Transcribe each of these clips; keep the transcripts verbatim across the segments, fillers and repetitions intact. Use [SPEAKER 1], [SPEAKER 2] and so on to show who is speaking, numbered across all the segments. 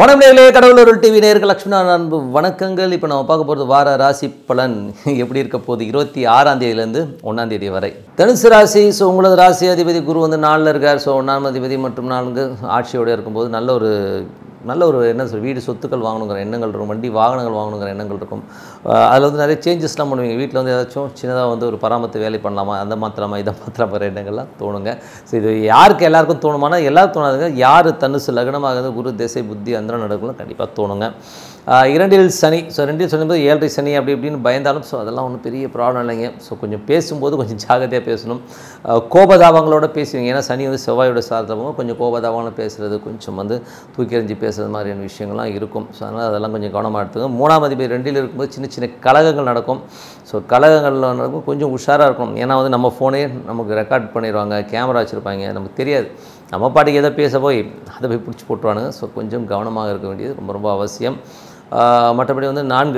[SPEAKER 1] வணக்கம் நேயர்களே, கடவுளருள் டிவி நேயர்கள் லட்சுமணன் அன்பு வணக்கங்கள். இப்போ நம்ம பார்க்க போகிறது வார ராசி பலன் எப்படி இருக்க போகுது இருபத்தி ஆறாம் தேதியிலேருந்து ஒன்றாம் தேதி வரை. தனுசு ராசி. ஸோ உங்களது ராசி அதிபதி குரு வந்து நாலில் இருக்கார். ஸோ ஒன்றாம் அதிபதி மற்றும் நான்கு ஆட்சியோடு இருக்கும்போது நல்ல ஒரு நல்ல ஒரு என்ன சொல் வீடு சொத்துக்கள் வாங்கணுங்கிற எண்ணங்கள் இருக்கும், வண்டி வாகனங்கள் வாங்கணுங்கிற எண்ணங்கள் இருக்கும். அதில் வந்து நிறைய சேஞ்சஸ்லாம் பண்ணுவீங்க. வீட்டில் வந்து ஏதாச்சும் சின்னதாக வந்து ஒரு பராமரித்து வேலை பண்ணலாமா, அந்த மாத்திரமா இதை மாத்திரமா எண்ணங்கள்லாம் தோணுங்க. ஸோ இது யாருக்கு எல்லாருக்கும் தோணுமானா எல்லாருக்கும் தோணாதுங்க. யார் தனுசு லக்னமாகுது குரு திசை புத்தி அந்தரம் நடக்கணும் கண்டிப்பாக தோணுங்க. இரண்டில் சனி. ஸோ ரெண்டில் சொல்லும்போது ஏழரை சனி அப்படி இப்படின்னு பயந்தாலும் ஸோ அதெல்லாம் ஒன்றும் பெரிய ப்ராப்ளம் இல்லைங்க. ஸோ கொஞ்சம் பேசும்போது கொஞ்சம் ஜாகிரதையாக பேசணும். கோபதாபங்களோட பேசுவீங்க. ஏன்னா சனி வந்து செவ்வாயோட சார்ந்தவங்க கொஞ்சம் கோபதாபங்களும் பேசுகிறது, கொஞ்சம் வந்து தூக்கி எறிஞ்சு பேசுகிறது மாதிரியான விஷயங்கள்லாம் இருக்கும். ஸோ அதனால் அதெல்லாம் கொஞ்சம் கவனமாக எடுத்துங்க. மூணாம் அதிபதி ரெண்டில் இருக்கும்போது சின்ன சின்ன கலகங்கள் நடக்கும். ஸோ கலகங்கள் நடக்கும், கொஞ்சம் உஷாராக இருக்கணும். ஏன்னா வந்து நம்ம ஃபோனே நமக்கு ரெக்கார்ட் பண்ணிடுவாங்க, கேமரா வச்சுருப்பாங்க, நமக்கு தெரியாது. நம்ம பாட்டுக்கு எதை பேச போய் அதை போய் பிடிச்சி போட்டுருவானுங்க. ஸோ கொஞ்சம் கவனமாக இருக்க வேண்டியது ரொம்ப ரொம்ப அவசியம். மற்றபடி வந்து நான்கு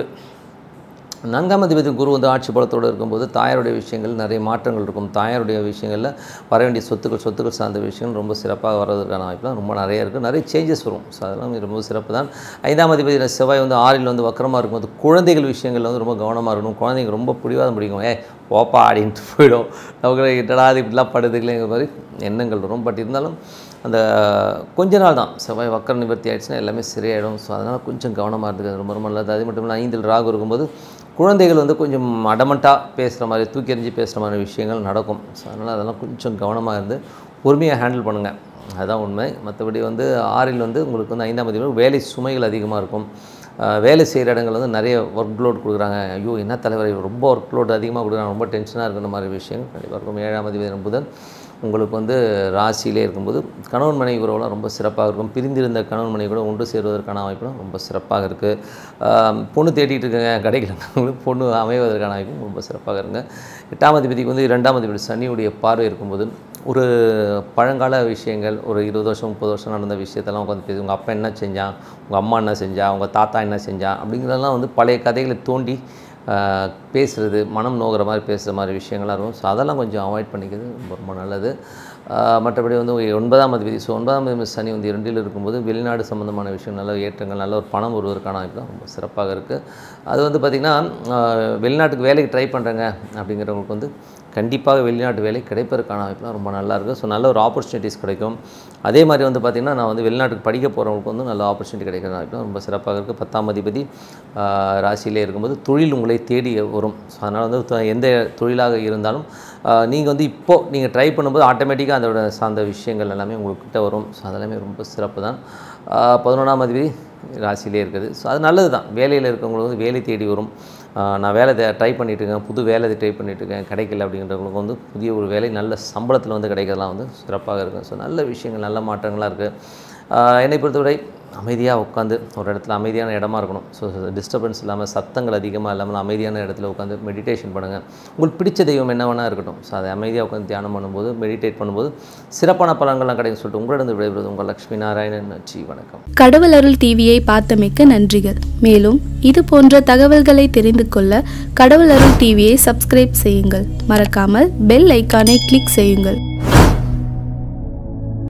[SPEAKER 1] நான்காம் அதிபதி குரு வந்து ஆட்சி பலத்தோடு இருக்கும்போது தாயாருடைய விஷயங்கள் நிறைய மாற்றங்கள் இருக்கும். தாயாருடைய விஷயங்களில் வர வேண்டிய சொத்துக்கள் சொத்துக்கள் சார்ந்த விஷயங்கள் ரொம்ப சிறப்பாக வர்றதுக்கான வாய்ப்புலாம் ரொம்ப நிறைய இருக்குது. நிறைய சேஞ்சஸ் வரும். ஸோ அதெல்லாம் ரொம்ப சிறப்பு தான். ஐந்தாம் அதிபதி செவ்வாய் வந்து ஆறில் வந்து வக்கரமாக இருக்கும்போது குழந்தைகள் விஷயங்களில் வந்து ரொம்ப கவனமாக இருக்கணும். குழந்தைங்க ரொம்ப பிடிவாதம் பிடிக்கும். ஏ ஓப்பா அப்படின்ட்டு போயிடும். நமக்கு என்னடா அது இப்படிலாம் படுதுங்களேங்கிற மாதிரி எண்ணங்கள் வரும். பட் இருந்தாலும் அந்த கொஞ்ச நாள் தான் செவ்வாய் வக்கர நிவர்த்தி ஆகிடுச்சுன்னா எல்லாமே சரியாயிடும். ஸோ அதனால் கொஞ்சம் கவனமாக இருந்துக்கிறது ரொம்ப ரொம்ப நல்லது. அது மட்டும் இல்லை ஐந்தில் ராகு இருக்கும்போது குழந்தைகள் வந்து கொஞ்சம் அடமண்ட்டாக பேசுகிற மாதிரி தூக்கி எறிஞ்சு பேசுகிற மாதிரி விஷயங்கள் நடக்கும். ஸோ அதனால் அதெல்லாம் கொஞ்சம் கவனமாக இருந்து பொறுமையாக ஹேண்டில் பண்ணுங்கள். அதுதான் உண்மை. மற்றபடி வந்து ஆறில் வந்து உங்களுக்கு வந்து ஐந்தாம் தேதி வேலை சுமைகள் அதிகமாக இருக்கும். வேலை செய்கிற இடங்கள் வந்து நிறைய ஒர்க் லோட் கொடுக்குறாங்க. ஐயோ என்ன தலைவரை ரொம்ப ஒர்க் லோட் அதிகமாக கொடுக்குறாங்க, ரொம்ப டென்ஷனாக இருக்கிற மாதிரி விஷயங்கள் கண்டிப்பாக இருக்கும். ஏழாம் அதிபதி புதன் உங்களுக்கு வந்து ராசியிலே இருக்கும்போது கணவன் மனைவி உறவுலாம் ரொம்ப சிறப்பாக இருக்கும். பிரிந்திருந்த கணவன் மனைவி கூட ஒன்று சேருவதற்கான வாய்ப்புலாம் ரொம்ப சிறப்பாக இருக்குது. பொண்ணு தேடிட்டு இருக்குங்க, கிடைக்கலங்களுக்கு பொண்ணு அமைவதற்கான வாய்ப்பும் ரொம்ப சிறப்பாக இருக்குங்க. எட்டாம் அதிபதிக்கு வந்து இரண்டாம் அதிபதி சனியுடைய பார்வை இருக்கும்போது ஒரு பழங்கால விஷயங்கள் ஒரு இருபது வருஷம் முப்பது வருஷம் நடந்த விஷயத்தெல்லாம் உட்காந்து பேசி உங்கள் அப்பா என்ன செஞ்சான், உங்கள் அம்மா என்ன செஞ்சா, உங்கள் தாத்தா என்ன செஞ்சான் அப்படிங்கிறதெல்லாம் வந்து பழைய கதைகளை தோண்டி பேசுகிறது, மனம் நோகிற மாதிரி பேசுகிற மாதிரி விஷயங்கள்லாம் இருக்கும். ஸோ அதெல்லாம் கொஞ்சம் அவாய்ட் பண்ணிக்கிறது ரொம்ப ரொம்ப நல்லது. மற்றபடி வந்து ஒன்பதாம் அதிபதி ஸோ ஒன்பதாம் அதிபதி சனி வந்து இரண்டில் இருக்கும்போது வெளிநாடு சம்மந்தமான விஷயம் நல்ல ஏற்றங்கள் நல்ல ஒரு பணம் வருவதற்கான வாய்ப்பு ரொம்ப சிறப்பாக இருக்குது. அது வந்து பார்த்திங்கன்னா வெளிநாட்டுக்கு வேலைக்கு ட்ரை பண்ணுறேங்க அப்படிங்கிறவங்களுக்கு வந்து கண்டிப்பாக வெளிநாட்டு வேலை கிடைப்பதற்கான வாய்ப்புலாம் ரொம்ப நல்லாயிருக்கு. ஸோ நல்ல ஒரு ஆப்பர்ச்சுனிட்டிஸ் கிடைக்கும். அதே மாதிரி வந்து பார்த்திங்கன்னா நான் வந்து வெளிநாட்டுக்கு படிக்க போகிறவங்களுக்கு வந்து நல்ல ஆப்பர்ச்சுனிட்டி கிடைக்கிற வாய்ப்புலாம் ரொம்ப சிறப்பாக இருக்குது. பத்தாம் அதிபதி ராசியிலே இருக்கும்போது தொழில் உங்களை தேடி வரும். ஸோ அதனால் வந்து எந்த தொழிலாக இருந்தாலும் நீங்கள் வந்து இப்போது நீங்கள் ட்ரை பண்ணும்போது ஆட்டோமேட்டிக்காக அதோட சார்ந்த விஷயங்கள் எல்லாமே உங்கள்கிட்ட வரும். ஸோ அதெல்லாமே ரொம்ப சிறப்பு தான். பதினொன்றாம் அதிபதி ராசியிலே இருக்குது. ஸோ அது நல்லது தான். வேலையில் இருக்கவங்களுக்கு வந்து வேலை தேடி வரும். நான் வேலை ட்ரை பண்ணிட்டுருக்கேன், புது வேலை ட்ரை பண்ணிட்டுருக்கேன், கிடைக்கல அப்படிங்கிறவங்களுக்கு வந்து புதிய ஒரு வேலை நல்ல சம்பளத்தில் வந்து கிடைக்கிறதுலாம் வந்து சிறப்பாக இருக்குது. ஸோ நல்ல விஷயங்கள் நல்ல மாற்றங்களாக இருக்குது. என்னை பொறுத்தவரை அமைதியாக உட்காந்து ஒரு இடத்துல அமைதியான இடமா இருக்கணும். ஸோ டிஸ்டர்பன்ஸ் இல்லாமல் சத்தங்கள் அதிகமாக இல்லாமல் அமைதியான இடத்துல உட்காந்து மெடிடேஷன் பண்ணுங்கள். உங்களுக்கு பிடிச்ச தெய்வம் என்ன வேணால் இருக்கட்டும். ஸோ அதை அமைதியாக உட்காந்து தியானம் பண்ணும்போது மெடிடேட் பண்ணும்போது சிறப்பான பலன்கள்லாம் கிடைக்கும் சொல்லிட்டு உங்களிடம் விடைபெறுவது உங்கள் லட்சுமி நாராயணன். நன்றி, வணக்கம்.
[SPEAKER 2] கடவுளருள் டிவியை பார்த்தமைக்க நன்றிகள். மேலும் இது போன்ற தகவல்களை தெரிந்து கொள்ள கடவுளருள் டிவியை சப்ஸ்கிரைப் செய்யுங்கள். மறக்காமல் பெல் ஐக்கானை கிளிக் செய்யுங்கள்.